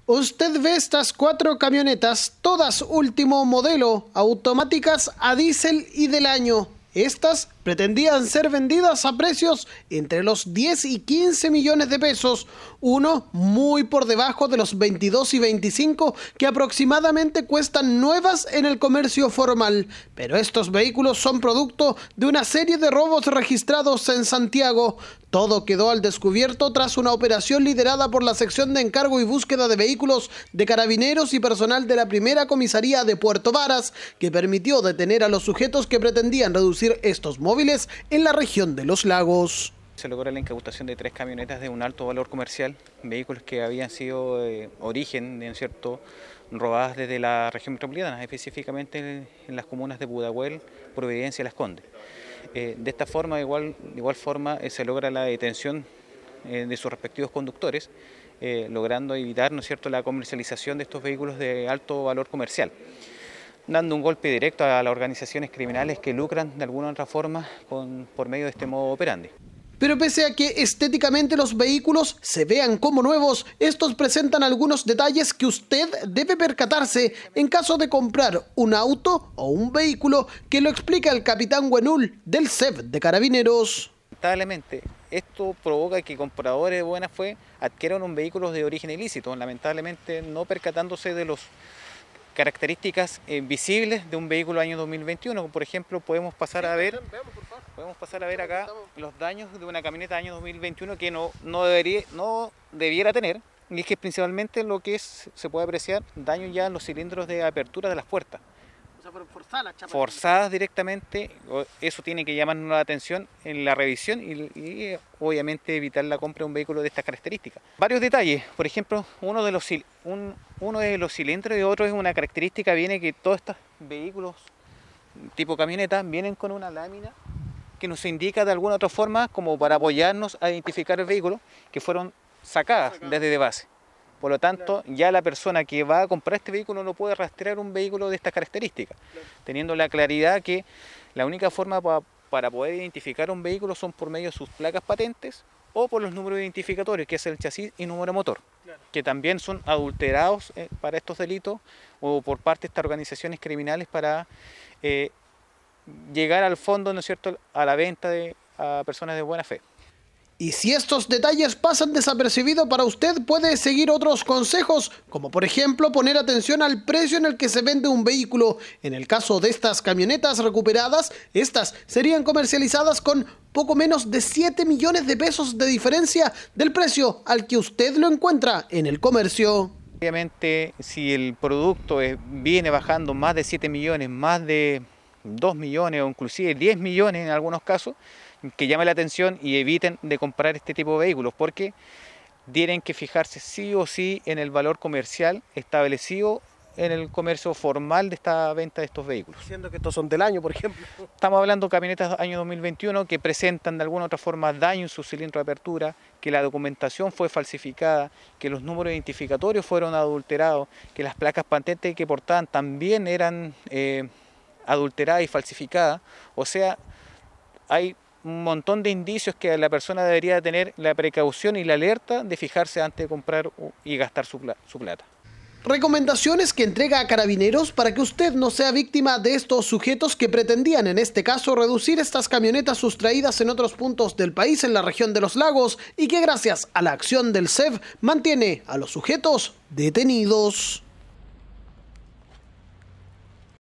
Usted ve estas 4 camionetas, todas último modelo, automáticas a diésel y del año. Estas pretendían ser vendidas a precios entre los 10 y 15 millones de pesos, uno muy por debajo de los 22 y 25 que aproximadamente cuestan nuevas en el comercio formal. Pero estos vehículos son producto de una serie de robos registrados en Santiago. Todo quedó al descubierto tras una operación liderada por la sección de encargo y búsqueda de vehículos de Carabineros y personal de la primera comisaría de Puerto Varas, que permitió detener a los sujetos que pretendían reducir estos móviles en la región de Los Lagos. Se logró la incautación de 3 camionetas de un alto valor comercial, vehículos que habían sido origen, robadas desde la región metropolitana, específicamente en las comunas de Pudahuel, Providencia y Las Condes. De esta forma, de igual forma, se logra la detención de sus respectivos conductores, logrando evitar, la comercialización de estos vehículos de alto valor comercial, dando un golpe directo a las organizaciones criminales que lucran de alguna u otra forma por medio de este modo operandi. Pero pese a que estéticamente los vehículos se vean como nuevos, estos presentan algunos detalles que usted debe percatarse en caso de comprar un auto o un vehículo, que lo explica el capitán Huenul del CEP de Carabineros. Lamentablemente, esto provoca que compradores de buena fe adquieran un vehículo de origen ilícito, lamentablemente no percatándose de las características visibles de un vehículo año 2021. Por ejemplo, podemos pasar a ver acá los daños de una camioneta año 2021 que no debiera tener, y es que principalmente se puede apreciar daños ya en los cilindros de apertura de las puertas. O sea, pero forzadas directamente. Eso tiene que llamarnos la atención en la revisión y obviamente evitar la compra de un vehículo de estas características. Varios detalles, por ejemplo, uno de los cilindros y otro es una característica, viene que todos estos vehículos tipo camioneta vienen con una lámina que nos indica de alguna otra forma, como para apoyarnos a identificar el vehículo, que fueron sacadas desde de base. Por lo tanto, ya la persona que va a comprar este vehículo no puede rastrear un vehículo de estas características, teniendo la claridad que la única forma para poder identificar un vehículo son por medio de sus placas patentes o por los números identificatorios, que es el chasis y número motor, que también son adulterados para estos delitos o por parte de estas organizaciones criminales para llegar al fondo, a la venta a personas de buena fe. Y si estos detalles pasan desapercibidos para usted, puede seguir otros consejos, como por ejemplo poner atención al precio en el que se vende un vehículo. En el caso de estas camionetas recuperadas, estas serían comercializadas con poco menos de 7 millones de pesos de diferencia del precio al que usted lo encuentra en el comercio. Obviamente, si el producto viene bajando más de 7 millones, más de 2 millones o inclusive 10 millones en algunos casos, que llame la atención y eviten de comprar este tipo de vehículos, porque tienen que fijarse sí o sí en el valor comercial establecido en el comercio formal de esta venta de estos vehículos. Siendo que estos son del año, por ejemplo. Estamos hablando de camionetas año 2021 que presentan de alguna u otra forma daño en su cilindro de apertura, que la documentación fue falsificada, que los números identificatorios fueron adulterados, que las placas patentes que portaban también eran adulteradas y falsificadas. O sea, hay un montón de indicios que la persona debería tener la precaución y la alerta de fijarse antes de comprar y gastar su plata. Recomendaciones que entrega a Carabineros para que usted no sea víctima de estos sujetos que pretendían, en este caso, reducir estas camionetas sustraídas en otros puntos del país en la región de Los Lagos, y que gracias a la acción del CEP mantiene a los sujetos detenidos.